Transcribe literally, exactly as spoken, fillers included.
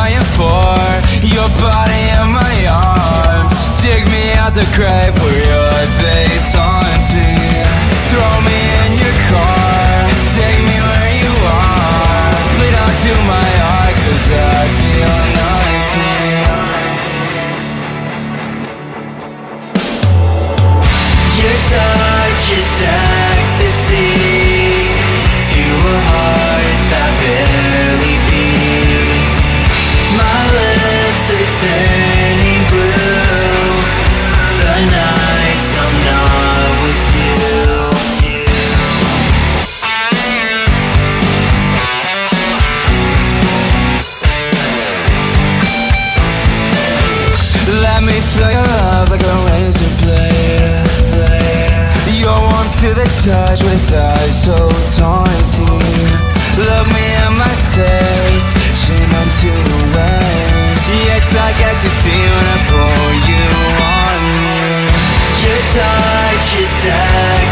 dying for your body in my arms. Dig me out the grave where your face haunts me. Throw me in your car, take me where you are. Bleed onto my heart, cause I feel nothing. Your touch is ecstasy to a heart that barely beats. My lips are turning blue the nights I'm not with you. Let me feel your love like a razor blade. You're warm to the touch with eyes so taunting. Look me in my face, chain onto the waves. Yeah, it's like ecstasy when I pull you on me. Your touch is ecstasy